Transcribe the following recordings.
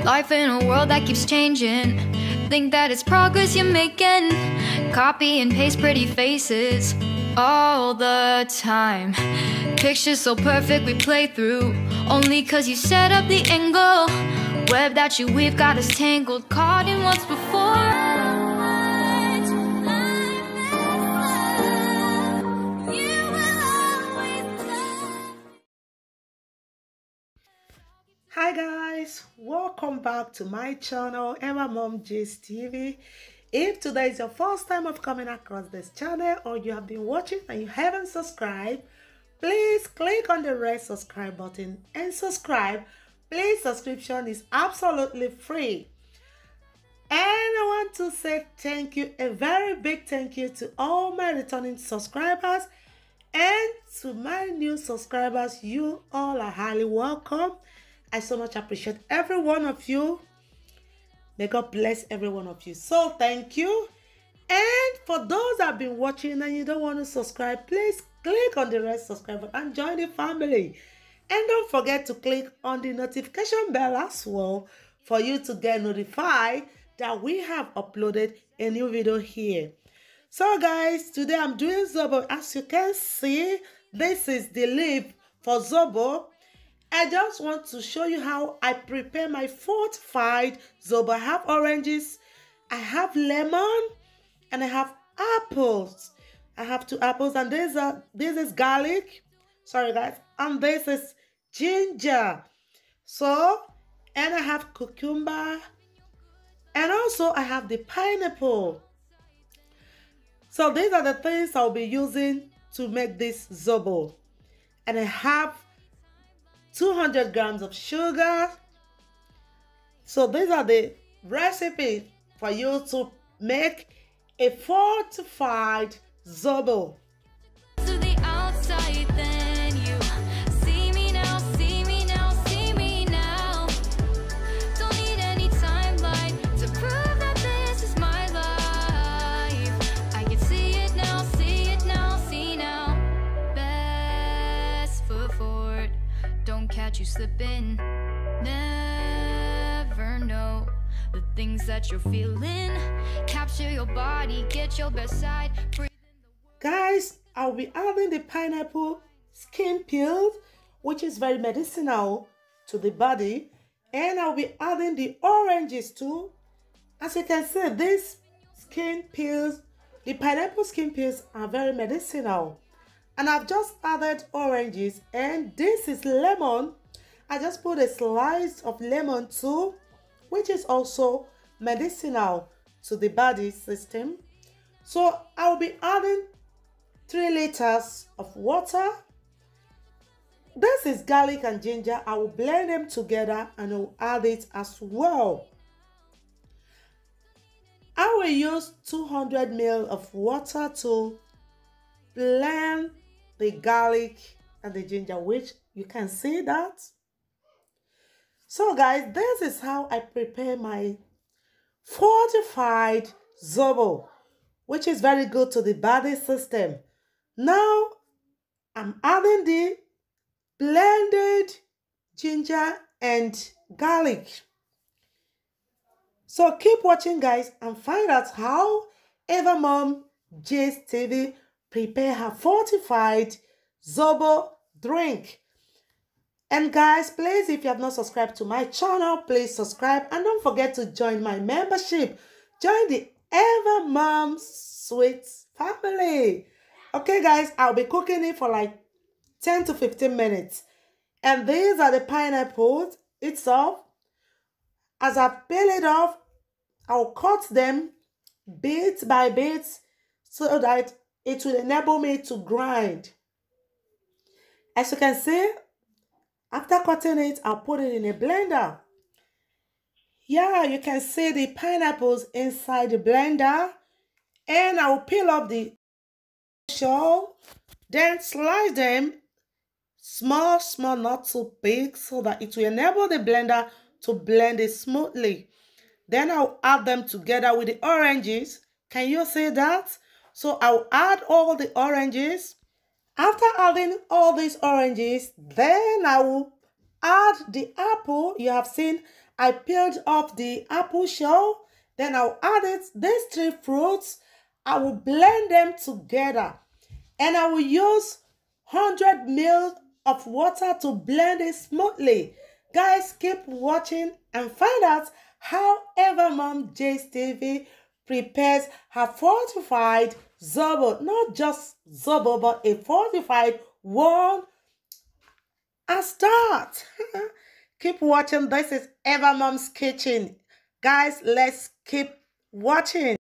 Life in a world that keeps changing. Think that it's progress you're making. Copy and paste pretty faces all the time. Pictures so perfect we play through, only cause you set up the angle. Web that you weave got us tangled, caught in what's before. Hi guys, welcome back to my channel, Eva Mom Gist TV. If today is your first time of coming across this channel, or you have been watching and you haven't subscribed, please click on the red subscribe button and subscribe. Please, subscription is absolutely free. And I want to say thank you, a very big thank you to all my returning subscribers, and to my new subscribers. You all are highly welcome. I so much appreciate every one of you. May God bless every one of you. So thank you. And for those that have been watching and you don't want to subscribe, please click on the red subscribe button and join the family. And don't forget to click on the notification bell as well for you to get notified that we have uploaded a new video here. So guys, today I'm doing Zobo. As you can see, this is the leaf for Zobo. I just want to show you how I prepare my fortified Zobo. I have oranges, I have lemon, and I have apples. I have 2 apples, and this is garlic. Sorry guys, and this is ginger. So, and I have cucumber, and also I have the pineapple. So these are the things I'll be using to make this Zobo. And I have 200 grams of sugar. So these are the recipes for you to make a fortified Zobo. To the outside, then you see me now, see me now, see me now. Don't need any timeline to prove that this is my life. I can see it now, see it now, see now. Best foot forward. Don't catch you slipping. Never know the things that you're feeling. Capture your body, get your best side. Guys, I'll be adding the pineapple skin peel, which is very medicinal to the body. And I'll be adding the oranges too. As you can see, these skin peels, the pineapple skin peels, are very medicinal. And I've just added oranges, and this is lemon. I just put a slice of lemon too, which is also medicinal to the body system. So I'll be adding 3 liters of water. This is garlic and ginger. I will blend them together and I'll add it as well. I will use 200 ml of water to blend the garlic and the ginger, which you can see that. So guys, this is how I prepare my fortified Zobo, which is very good to the body system. Now I'm adding the blended ginger and garlic. So keep watching guys and find out how Eva Mom Gist TV prepare her fortified Zobo drink. And guys, please, if you have not subscribed to my channel, please subscribe, and don't forget to join my membership. Join the Eva Mom Sweets family. Okay guys, I'll be cooking it for like 10 to 15 minutes. And these are the pineapples itself. As I peel it off, I'll cut them bit by bit so that it will enable me to grind. As you can see, after cutting it, I'll put it in a blender. Yeah, you can see the pineapples inside the blender. And I'll peel off the shell, then slice them small, not too big, so that it will enable the blender to blend it smoothly. Then I'll add them together with the oranges. Can you see that? So I'll add all the oranges. After adding all these oranges, then I will add the apple. You have seen I peeled off the apple shell. Then I'll add it, these 3 fruits. I will blend them together. And I will use 100 ml of water to blend it smoothly. Guys, keep watching and find out how Evermom Gist TV prepares her fortified zobo. Not just zobo, but a fortified one. And start. Keep watching. This is Evermom's Kitchen. Guys, let's keep watching.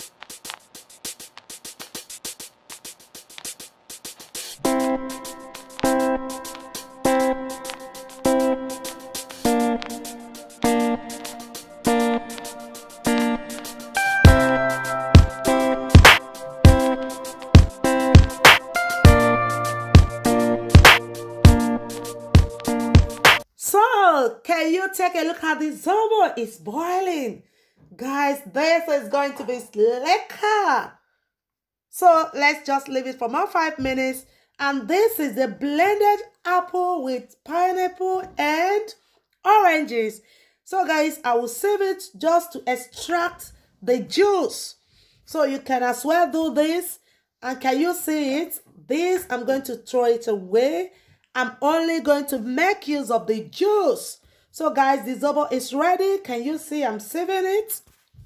So, can you take a look at the zobo? It's boiling. Guys, this is going to be lekker. So, let's just leave it for more 5 minutes. And this is the blended apple with pineapple and oranges. So, guys, I will save it just to extract the juice. So, you can as well do this. And can you see it? This, I'm going to throw it away. I'm only going to make use of the juice. So guys, the zobo is ready. Can you see I'm saving it?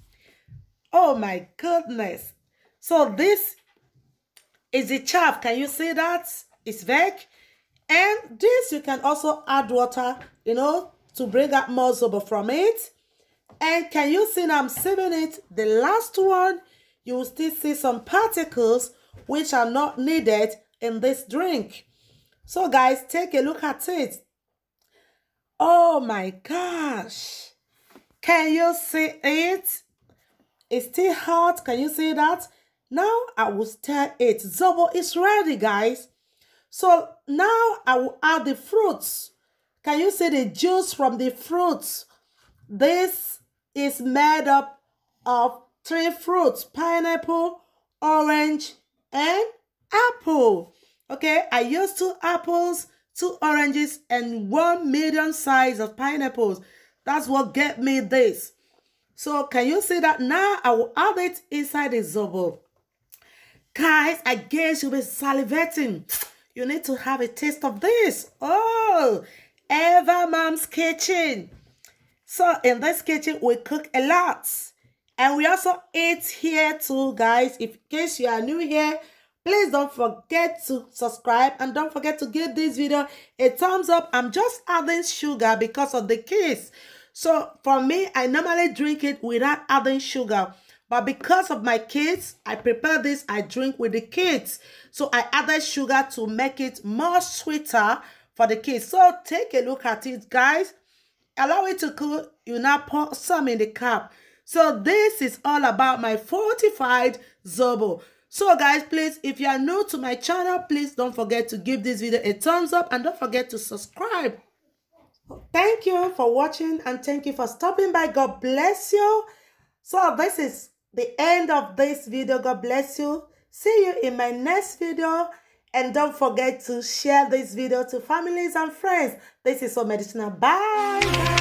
Oh my goodness. So this is the chaff. Can you see that? It's veg. And this you can also add water, to bring out more zobo from it. And can you see now I'm saving it? The last one, you will still see some particles which are not needed in this drink. So guys, take a look at it. Oh my gosh. Can you see it? It's still hot. Can you see that? Now I will stir it. Zobo is ready, guys. So now I will add the fruits. Can you see the juice from the fruits? This is made up of 3 fruits: pineapple, orange, and apple. Okay, I used 2 apples, 2 oranges, and 1 medium size of pineapples. That's what get me this. So can you see that? Now I will add it inside the zobo. Guys, I guess you'll be salivating. You need to have a taste of this. Oh, Evermom's Kitchen. So in this kitchen, we cook a lot. And we also eat here too, guys. In case you are new here, please don't forget to subscribe and don't forget to give this video a thumbs up. I'm just adding sugar because of the kids. So for me, I normally drink it without adding sugar. But because of my kids, I prepare this, I drink with the kids. So I added sugar to make it more sweeter for the kids. So take a look at it, guys. Allow it to cool. You now pour some in the cup. So this is all about my fortified zobo. So guys, please, if you are new to my channel, please don't forget to give this video a thumbs up and don't forget to subscribe. Thank you for watching and thank you for stopping by. God bless you. So this is the end of this video. God bless you. See you in my next video. And don't forget to share this video to families and friends. This is So Medicinal. Bye.